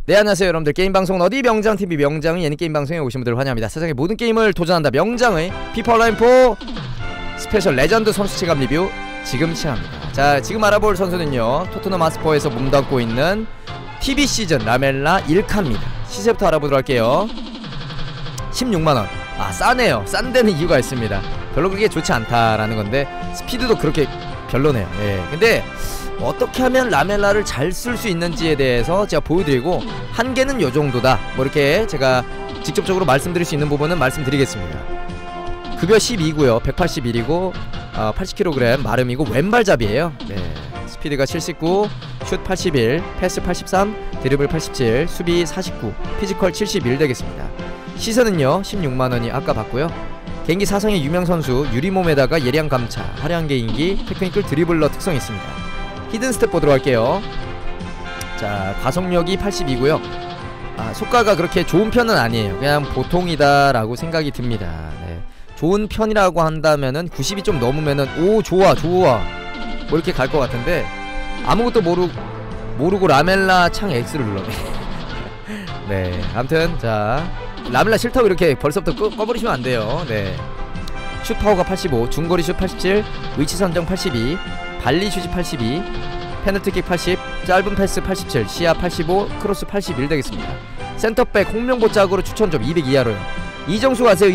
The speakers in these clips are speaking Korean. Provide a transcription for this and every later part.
네, 안녕하세요 여러분들. 게임방송은 어디 명장TV 명장의 예능게임 방송에 오신 분들 환영합니다. 세상의 모든 게임을 도전한다 명장의 피파 온라인4 스페셜 레전드 선수 체감 리뷰 지금 시작합니다. 자, 지금 알아볼 선수는요, 토트넘 하스퍼에서 몸담고 있는 TV 시즌 라멜라 일카입니다. 시세부터 알아보도록 할게요. 16만원. 아, 싸네요. 싼 데는 이유가 있습니다. 별로 그렇게 좋지 않다라는 건데 스피드도 그렇게 별로네요. 예. 근데 어떻게 하면 라멜라를 잘 쓸 수 있는지에 대해서 제가 보여드리고, 한계는 요정도다 뭐 이렇게 제가 직접적으로 말씀드릴 수 있는 부분은 말씀드리겠습니다. 급여 12고요 181이고 80kg 마름이고 왼발잡이에요. 네. 스피드가 79, 슛 81, 패스 83, 드리블 87, 수비 49, 피지컬 71 되겠습니다. 시세는요 16만원이 아까 봤고요. 개인기 사성의 유명선수, 유리몸에다가 예리한 감차, 화려한 개인기, 테크니컬 드리블러 특성이 있습니다. 히든 스텝 보도록 할게요. 자, 가속력이 82고요 속가가 그렇게 좋은 편은 아니에요. 그냥 보통이다 라고 생각이 듭니다. 네. 좋은 편이라고 한다면은 90이 좀 넘으면은 오 좋아 뭐 이렇게 갈 것 같은데, 아무것도 모르고 라멜라 창 X를 눌러네. 네, 아무튼 자, 라멜라 싫다고 이렇게 벌써부터 꺼버리시면 안 돼요. 네. 슛 파워가 85, 중거리 슛 87, 위치 선정 82, 발리 슛이 82, 페널티킥 80, 짧은 패스 87, 시야 85, 크로스 81 되겠습니다. 센터백 홍명보 짝으로 추천 좀 200 이하로요. 이정수 가세요.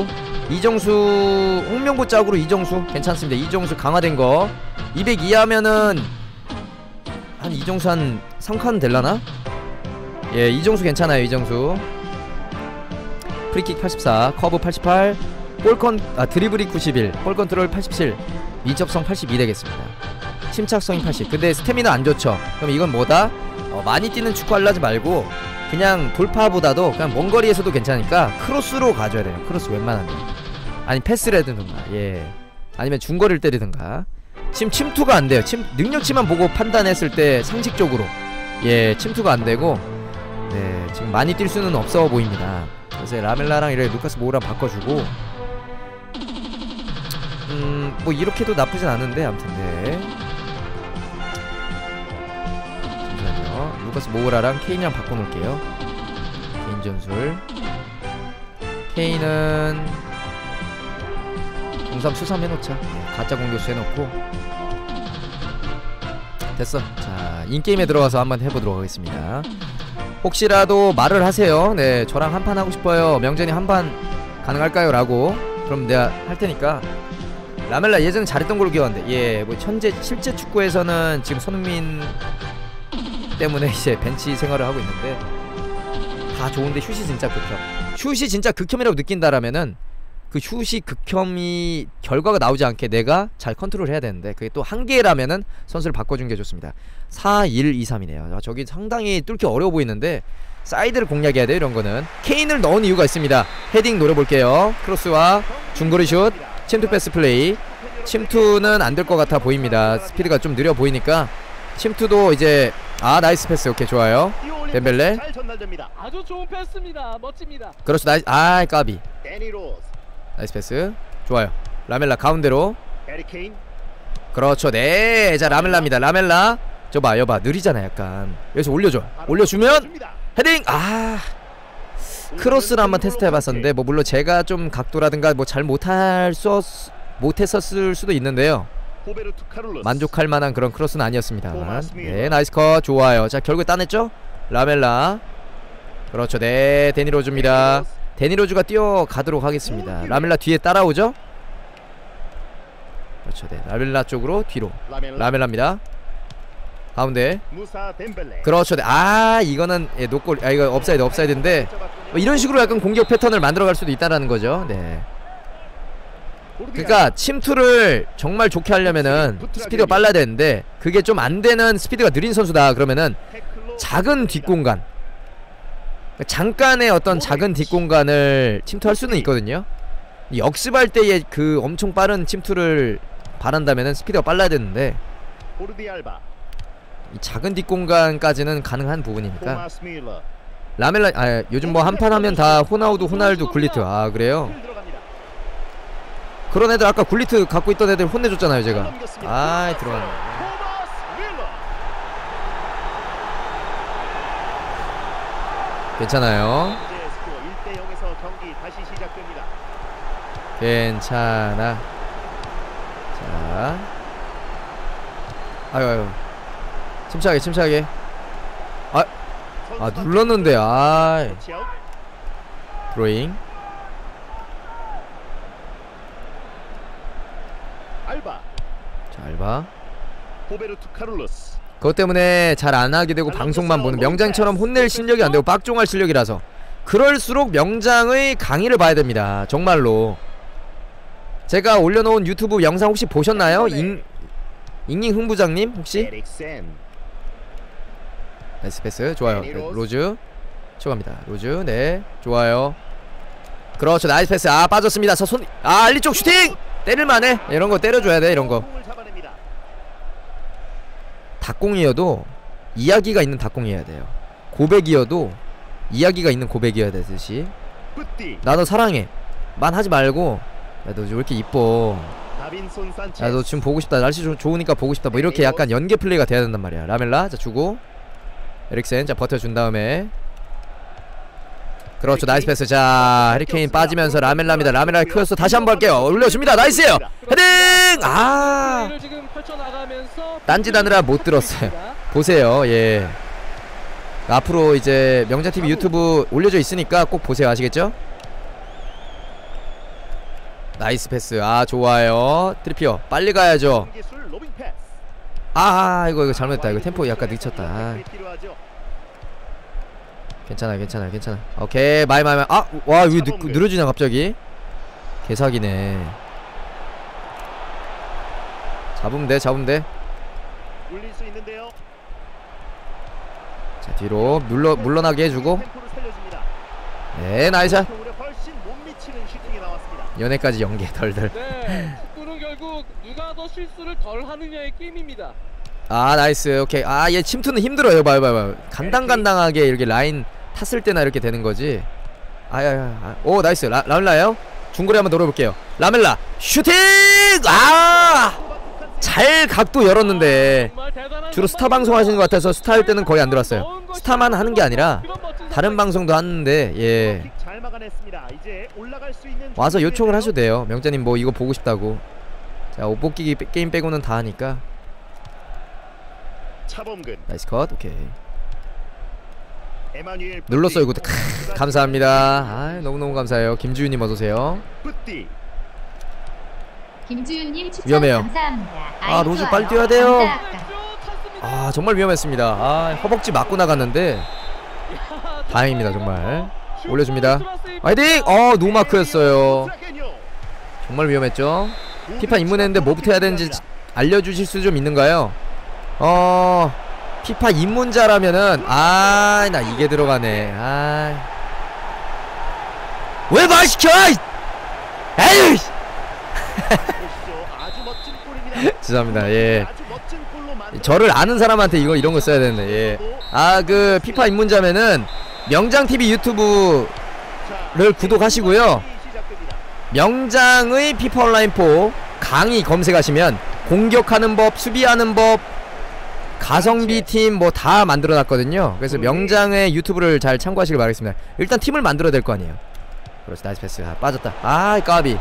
이정수 홍명보 짝으로 이정수 괜찮습니다. 이정수 강화된 거 200 이하면은 한 이정수 한 3칸 될라나? 예, 이정수 괜찮아요. 이정수 프리킥 84, 커브 88, 드리블이 91, 볼 컨트롤 87, 미접성 82 되겠습니다. 침착성이 80. 근데 스태미나 안 좋죠. 그럼 이건 뭐다? 많이 뛰는 축구 하려지 말고 그냥 돌파보다도 그냥 먼 거리에서도 괜찮으니까 크로스로 가줘야 돼요. 크로스 웬만하면. 아니 패스를 해드든가, 예, 아니면 중거리를 때리든가. 지금 침투가 안 돼요. 능력치만 보고 판단했을 때 상식적으로, 예, 침투가 안 되고, 네, 지금 많이 뛸 수는 없어 보입니다. 그래서 라멜라랑 이렇게 루카스 모우랑 바꿔주고, 뭐 이렇게도 나쁘진 않은데, 아무튼 네. 잠시만요. 루카스 모우라랑 케인이랑 바꿔놓을게요. 개인 전술. 케인은 공삼 수삼 해놓자. 네, 가짜 공격수 해놓고 됐어. 자, 인게임에 들어가서 한번 해보도록 하겠습니다. 혹시라도 말을 하세요. 네, 저랑 한판 하고 싶어요, 명전이 한판 가능할까요? 라고. 그럼 내가 할테니까. 라멜라 예전에 잘했던 걸로 기억하는데, 예, 뭐 실제 축구에서는 지금 손흥민 때문에 이제 벤치 생활을 하고 있는데 다 좋은데 슛이 진짜 극혐. 슛이 진짜 극혐이라고 느낀다라면은 그 슛이 극혐이 결과가 나오지 않게 내가 잘 컨트롤 해야 되는데, 그게 또 한계라면은 선수를 바꿔준 게 좋습니다. 4-1-2-3이네요 저기 상당히 뚫기 어려워 보이는데 사이드를 공략해야 돼요. 이런 거는 케인을 넣은 이유가 있습니다. 헤딩 노려볼게요. 크로스와 중거리 슛, 침투 패스 플레이. 침투는 안 될 것 같아 보입니다. 스피드가 좀 느려 보이니까 침투도 이제, 나이스 패스. 오케이, 좋아요. 덴벨레 아주 좋은 패스입니다. 멋집니다. 그렇죠. 나이스. 까비. 나이스 패스. 좋아요. 라멜라 가운데로. 그렇죠. 네, 자, 라멜라입니다. 라멜라 저봐, 여봐, 느리잖아 약간. 여기서 올려줘. 올려주면 헤딩. 크로스를 한번 테스트 해봤었는데, 뭐 물론 제가 좀 각도라든가 뭐 잘 못했었을 수도 있는데요, 만족할 만한 그런 크로스는 아니었습니다. 네, 나이스 컷. 좋아요. 자, 결국에 따냈죠? 라멜라. 그렇죠. 네, 데니로즈입니다. 데니로즈가 뛰어가도록 하겠습니다. 라멜라 뒤에 따라오죠? 그렇죠. 네, 라멜라 쪽으로 뒤로. 라멜라입니다. 가운데. 그렇죠. 네. 이거는, 예, 노골. 이거 업사이드인데 뭐 이런 식으로 약간 공격 패턴을 만들어갈 수도 있다라는 거죠. 네. 그러니까 침투를 정말 좋게 하려면은 스피드가 빨라야 되는데, 그게 좀 안되는 스피드가 느린 선수다 그러면은 작은 뒷공간, 잠깐의 어떤 작은 뒷공간을 침투할 수는 있거든요. 역습할 때의 그 엄청 빠른 침투를 바란다면은 스피드가 빨라야 되는데, 이 작은 뒷공간까지는 가능한 부분이니까. 라멜라, 요즘 뭐 한판 하면 다 호나우두, 호날두, 굴리트. 그래요? 그런 애들 아까 굴리트 갖고 있던 애들 혼내줬잖아요 제가. 들어갔네. 괜찮아요. 이제 스코어 1대 0에서 경기 다시 시작됩니다. 괜찮아. 자, 아유, 침착하게. 아 눌렀는데, 드로잉. 알바. 자, 알바. 호베르투 카를로스. 그것 때문에 잘 안 하게 되고 방송만 보는, 명장처럼 혼낼 실력이 안 되고 빡종할 실력이라서 그럴수록 명장의 강의를 봐야 됩니다. 정말로. 제가 올려놓은 유튜브 영상 혹시 보셨나요? 잉잉 흥부장님 혹시? 에릭센. 나이스 패스 좋아요. 네, 로즈 쳐갑니다. 로즈 네 좋아요. 그렇죠. 나이스 패스. 아 빠졌습니다. 저 손 알리 쪽 슈팅 때릴만해. 이런 거 때려줘야 돼. 이런 거. 닭공이어도 이야기가 있는 닭공이어야 돼요. 고백이어도 이야기가 있는 고백이어야 되듯이. 나 너 사랑해 만 하지 말고, 야 너 왜 이렇게 이뻐, 야 너 지금 보고 싶다, 날씨 좋으니까 보고 싶다, 뭐 이렇게 약간 연계 플레이가 돼야 된단 말이야. 라멜라 자 주고, 에릭센 자 버텨준 다음에, 그렇죠. 나이스 패스. 자 해리케인 빠지면서 라멜라입니다. 라멜라 크로스 다시 한번 할게요. 올려줍니다. 나이스예요. 헤딩. 아 딴짓하느라 못 들었어요. 보세요. 예, 앞으로 이제 명장TV 유튜브 올려져 있으니까 꼭 보세요. 아시겠죠? 나이스 패스. 아 좋아요. 트리피어 빨리 가야죠. 아 이거 잘못했다. 이거 템포 약간 늦췄다. 아. 괜찮아. 오케이 마이. 아 와 왜 느려지냐 갑자기. 개사기네. 잡으면 돼. 올릴 수 있는데요. 자 뒤로 물러나게 해주고. 네 나이스. 훨씬 못 미치는 슈팅이 나왔습니다. 연애까지 연계 덜덜. 네, 축구는 결국 누가 더 실수를 덜 하느냐의 게임입니다. 아 나이스. 오케이. 아 얘 침투는 힘들어요. 봐요. 간당간당하게 이렇게 라인 탔을 때나 이렇게 되는 거지. 오 나이스. 라멜라예요. 중거리 한번 노려볼게요. 라멜라 슈팅. 잘 각도 열었는데, 주로 스타 방송 하시는 것 같아서 스타 할 때는 거의 안 들어왔어요. 스타만 하는 게 아니라 다른 방송도 하는데, 예, 와서 요청을 하셔도 돼요. 명자님 뭐 이거 보고 싶다고. 자 옷벗기 게임 빼고는 다 하니까. 나이스 컷. 오케이 눌렀어요. 이거 감사합니다. 아 너무너무 감사해요. 김지윤님 어서오세요. 김주윤님 추천 위험해요. 감사합니다. 아 로즈 좋아요. 빨리 뛰어야 돼요. 감사합니다. 아 정말 위험했습니다. 아 허벅지 맞고 나갔는데 다행입니다. 정말. 올려줍니다. 화이팅! 노마크였어요. 정말 위험했죠. 피파 입문했는데 뭐부터 해야 되는지 알려주실 수 좀 있는가요? 피파 입문자라면은 나 이게 들어가네. 왜 말 시켜! 에이! 죄송합니다. 예. 저를 아는 사람한테 이런 거 써야 되는데. 예. 그 피파 입문자면은 명장TV 유튜브를 구독하시고요. 명장의 피파 온라인4 강의 검색하시면 공격하는 법, 수비하는 법, 가성비 팀 뭐 다 만들어 놨거든요. 그래서 명장의 유튜브를 잘 참고하시길 바라겠습니다. 일단 팀을 만들어야 될 거 아니에요. 그렇지. 나이스 패스. 빠졌다. 까비.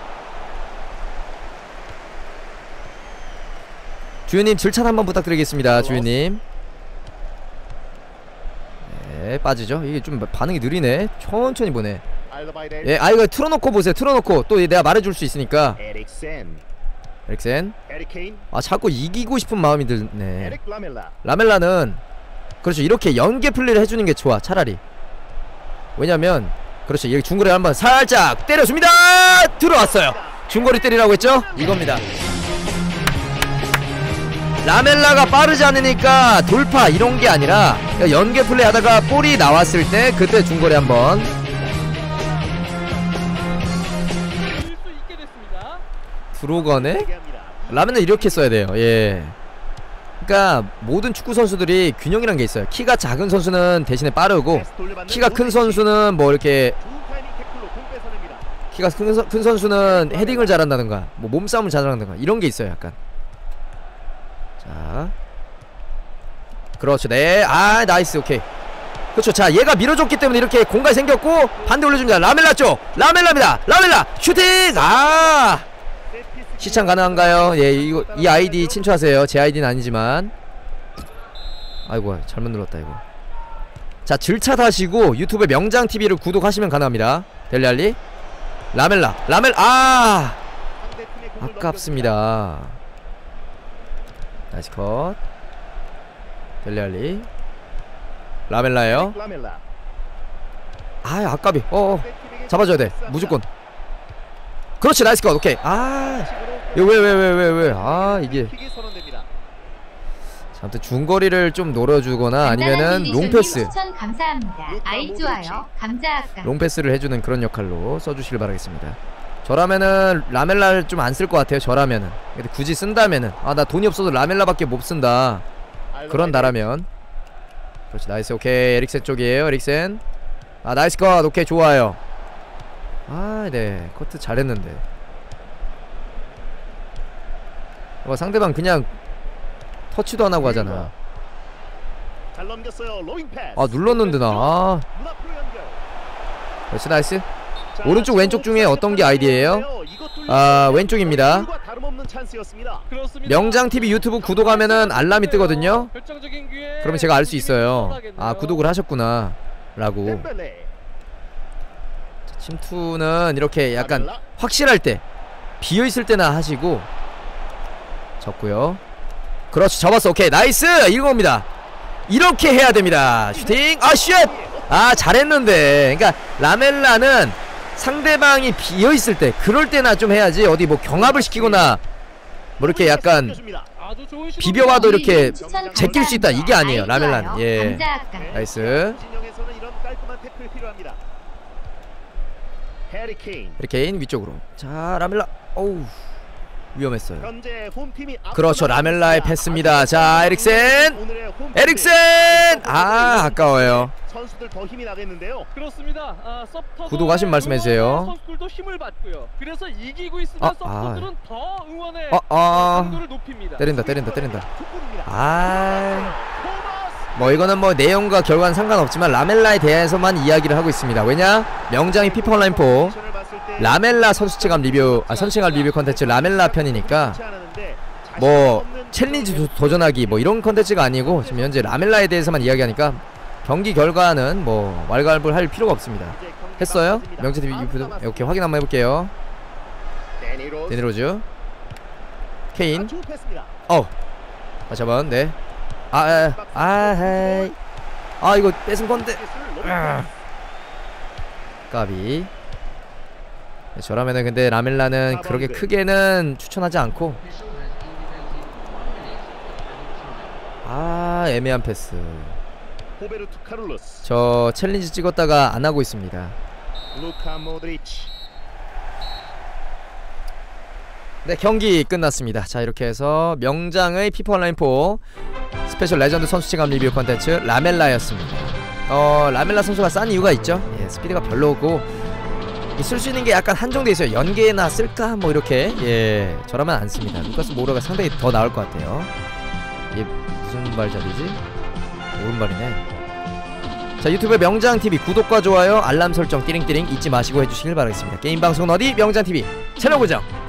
주윤님 질찬 한번 부탁드리겠습니다. 주윤님. 네 빠지죠. 이게 좀 반응이 느리네. 천천히 보네. 예, 이거 틀어놓고 보세요. 틀어놓고 또 내가 말해줄 수 있으니까. 에릭센. 자꾸 이기고 싶은 마음이 드네. 라멜라는 그렇죠. 이렇게 연계 플레이를 해주는 게 좋아. 차라리. 왜냐면 그렇죠. 여기 중거리 한번 살짝 때려줍니다. 들어왔어요. 중거리 때리라고 했죠? 이겁니다. 라멜라가 빠르지 않으니까 돌파 이런게 아니라 연계 플레이 하다가 볼이 나왔을 때 그때 중거리 한번. 드로건에 라멜라 이렇게 써야 돼요. 예. 그러니까 모든 축구 선수들이 균형이란 게 있어요. 키가 작은 선수는 대신에 빠르고, 키가 큰 선수는 뭐 이렇게 키가 큰 선수는 헤딩을 잘한다든가 뭐 몸싸움을 잘한다든가 이런 게 있어요. 약간. 자, 그렇죠. 네, 나이스. 오케이. 그렇죠. 자, 얘가 밀어줬기 때문에 이렇게 공간이 생겼고 반대 올려줍니다. 라멜라 쪽, 라멜라입니다. 라멜라 슈팅. 아, 시청 가능한가요? 예, 이거 이 아이디 친추하세요. 제 아이디는 아니지만. 아이고, 잘못 눌렀다 이거. 자, 질차 다시고 유튜브 명장TV를 구독하시면 가능합니다. 델리알리 라멜라 아, 아깝습니다. 나이스 컷. 델리알리 라멜라예요. 라멜라. 아, 아깝이. 잡아줘야 돼 무조건. 그렇지, 나이스 컷. 오케이. 아, 왜 아, 이게 아무튼 중거리를 좀 노려주거나 아니면은 롱패스, 추천 감사합니다. 아이 좋아요. 감자 아까. 롱패스를 해주는 그런 역할로 써주시길 바라겠습니다. 저라면은 라멜라를 좀 안 쓸 것 같아요. 저라면은. 근데 굳이 쓴다면은, 아, 나 돈이 없어서 라멜라밖에 못 쓴다, 그런 나라면. 그렇지, 나이스. 오케이, 에릭센 쪽이에요. 에릭센. 아, 나이스 컷. 오케이, 좋아요. 아, 네, 커트 잘했는데. 상대방 그냥 터치도 안 하고 하잖아. 잘 넘겼어요. 로잉 패스. 아, 눌렀는데 나. 아, 그렇지, 나이스. 오른쪽 왼쪽 중에 어떤 게 아이디예요? 아, 왼쪽입니다. 명장TV 유튜브 구독하면은 알람이 뜨거든요. 그러면 제가 알 수 있어요. 아, 구독을 하셨구나 라고. 자, 침투는 이렇게 약간 확실할 때, 비어있을 때나 하시고. 접고요. 그렇지, 접었어. 오케이, 나이스. 이겁니다. 이렇게 해야 됩니다. 슈팅. 아, 쉣. 아, 잘했는데. 그러니까 라멜라는 상대방이 비어있을 때, 그럴 때나 좀 해야지. 어디 뭐 경합을 시키거나 뭐 이렇게 약간 비벼와도 이렇게 제낄 수 있다, 이게 아니에요 라멜라는. 예, 나이스. 해리케인 위쪽으로. 자, 라멜라. 어우, 위험했어요. 그렇죠, 라멜라의 패스입니다. 자, 에릭센. 아, 아까워요. 선수들 더 힘이 나겠는데요. 그렇습니다. 구독하신 말씀해주세요. 선수들도 힘을 받고요. 그래서 이기고 있으면 서포터들은 더 응원의 강도를 높입니다. 때린다. 아, 뭐 이거는 뭐 내용과 결과는 상관없지만 라멜라에 대해서만 이야기를 하고 있습니다. 왜냐? 명장이 피파 온라인 4 라멜라 선수체감 리뷰, 선수체감 리뷰 컨텐츠 라멜라 편이니까 뭐 챌린지 도전하기 뭐 이런 컨텐츠가 아니고 지금 현재 라멜라에 대해서만 이야기하니까 경기 결과는 뭐 왈가왈부할 필요가 없습니다. 했어요? 명장TV 유튜브. 오케이, 확인 한번 해볼게요. 데니로즈 케인. 다시 한번. 네. 헤이. 아, 이거 뺏은 건데. 까비. 저라면은 근데 라멜라는 그렇게 크게는 추천하지 않고. 아, 애매한 패스. 저 챌린지 찍었다가 안 하고 있습니다. 네, 경기 끝났습니다. 자, 이렇게 해서 명장의 피파 온라인 4 스페셜 레전드 선수체감 리뷰 컨텐츠 라멜라였습니다. 라멜라 선수가 싼 이유가 있죠. 예, 스피드가 별로고 쓸 수 있는 게 약간 한정돼 있어요. 연계나 쓸까 뭐 이렇게. 예, 저라면 안 씁니다. 루카스 모라가 상당히 더 나을 것 같아요. 이게 무슨 발잡이지? 오른발이네. 자, 유튜브 명장TV 구독과 좋아요, 알람 설정 띠링띠링 잊지 마시고 해주시길 바라겠습니다. 게임 방송은 어디? 명장TV 채널 고정.